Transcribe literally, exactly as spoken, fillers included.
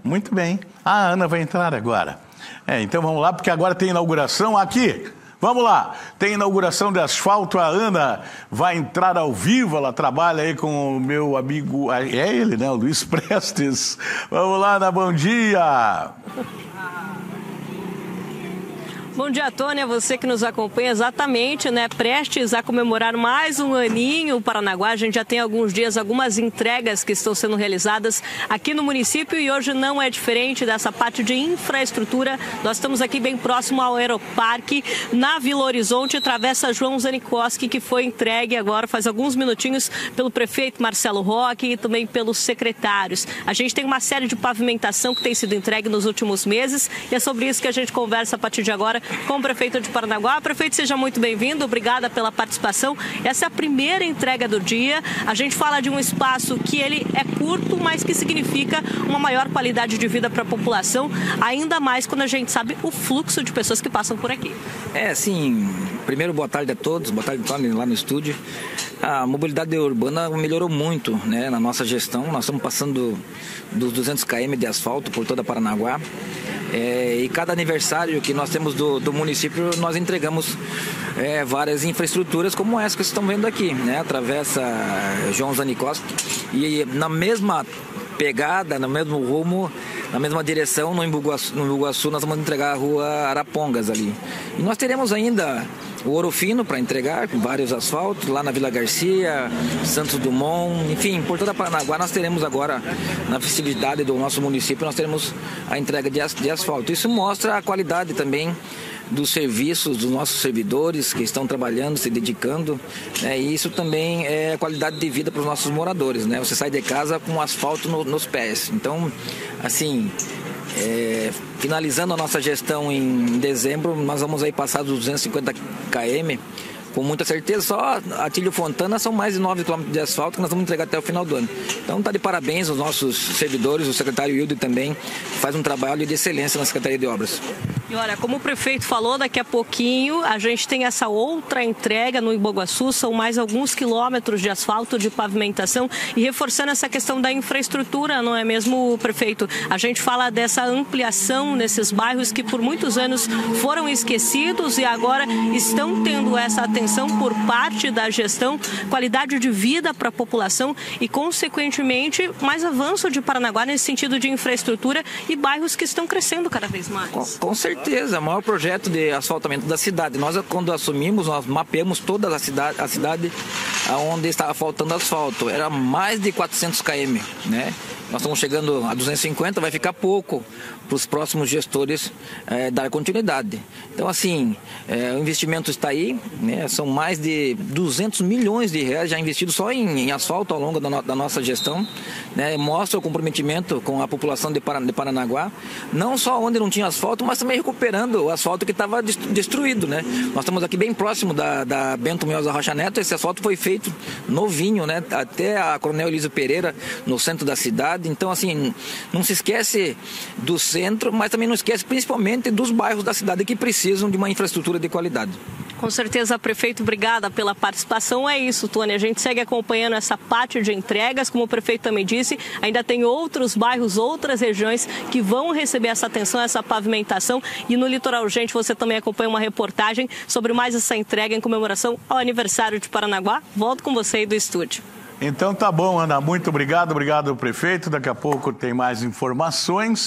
Muito bem. A Ana vai entrar agora. É, então vamos lá, porque agora tem inauguração aqui. Vamos lá, tem inauguração de asfalto, a Ana vai entrar ao vivo, ela trabalha aí com o meu amigo, é ele, né, o Luiz Prestes. Vamos lá, Ana, bom dia! Bom dia, Tônia, você que nos acompanha exatamente, né, prestes a comemorar mais um aninho o Paranaguá. A gente já tem alguns dias, algumas entregas que estão sendo realizadas aqui no município e hoje não é diferente dessa parte de infraestrutura. Nós estamos aqui bem próximo ao Aeroparque, na Vila Horizonte, Travessa João Zanikoski, que foi entregue agora faz alguns minutinhos pelo prefeito Marcelo Roque e também pelos secretários. A gente tem uma série de pavimentação que tem sido entregue nos últimos meses e é sobre isso que a gente conversa a partir de agora com o prefeito de Paranaguá. Prefeito, seja muito bem-vindo, obrigada pela participação. Essa é a primeira entrega do dia. A gente fala de um espaço que ele é curto, mas que significa uma maior qualidade de vida para a população, ainda mais quando a gente sabe o fluxo de pessoas que passam por aqui. É, sim. Primeiro, boa tarde a todos, boa tarde, Tony, lá no estúdio. A mobilidade urbana melhorou muito, né, na nossa gestão. Nós estamos passando dos duzentos quilômetros de asfalto por toda Paranaguá. É, e cada aniversário que nós temos do, do município, nós entregamos é, várias infraestruturas como essa que vocês estão vendo aqui, né? Atravessa João Zanikoski e na mesma pegada, no mesmo rumo, na mesma direção, no Embu-Guaçu, no Embu-Guaçu, nós vamos entregar a rua Arapongas ali. E nós teremos ainda o Ouro Fino para entregar, com vários asfaltos, lá na Vila Garcia, Santos Dumont, enfim, por toda Paranaguá nós teremos agora, na festividade do nosso município, nós teremos a entrega de, as, de asfalto. Isso mostra a qualidade também dos serviços dos nossos servidores que estão trabalhando, se dedicando, né? E isso também é qualidade de vida para os nossos moradores, né? Você sai de casa com asfalto no, nos pés. Então, assim, é, finalizando a nossa gestão em dezembro, nós vamos aí passar dos duzentos e cinquenta quilômetros, com muita certeza. Só Atílio Fontana são mais de nove quilômetros de asfalto que nós vamos entregar até o final do ano. Então tá de parabéns aos nossos servidores, o secretário Hildo também, que faz um trabalho de excelência na Secretaria de Obras. E olha, como o prefeito falou, daqui a pouquinho a gente tem essa outra entrega no Embu-Guaçu, são mais alguns quilômetros de asfalto, de pavimentação e reforçando essa questão da infraestrutura, não é mesmo, prefeito? A gente fala dessa ampliação nesses bairros que por muitos anos foram esquecidos e agora estão tendo essa atenção por parte da gestão, qualidade de vida para a população e, consequentemente, mais avanço de Paranaguá nesse sentido de infraestrutura e bairros que estão crescendo cada vez mais. Com, com certeza. certeza, o maior projeto de asfaltamento da cidade. Nós, quando assumimos, nós mapeamos toda a cidade, a cidade onde estava faltando asfalto. Era mais de quatrocentos quilômetros, né? Nós estamos chegando a duzentos e cinquenta, vai ficar pouco para os próximos gestores é, dar continuidade. Então, assim, é, o investimento está aí, né? São mais de duzentos milhões de reais já investidos só em, em asfalto ao longo da, no, da nossa gestão, né? Mostra o comprometimento com a população de, Paran de Paranaguá, não só onde não tinha asfalto, mas também recuperando o asfalto que estava destruído, né? Nós estamos aqui bem próximo da, da Bento Miosa Rocha Neto. Esse asfalto foi feito novinho, né? Até a Coronel Elísio Pereira, no centro da cidade. Então, assim, não se esquece do centro, mas também não esquece principalmente dos bairros da cidade que precisam de uma infraestrutura de qualidade. Com certeza, prefeito, obrigada pela participação. É isso, Tônia, a gente segue acompanhando essa parte de entregas, como o prefeito também disse, ainda tem outros bairros, outras regiões que vão receber essa atenção, essa pavimentação, e no Litoral Urgente você também acompanha uma reportagem sobre mais essa entrega em comemoração ao aniversário de Paranaguá. Volto com você aí do estúdio. Então tá bom, Ana, muito obrigado, obrigado prefeito, daqui a pouco tem mais informações.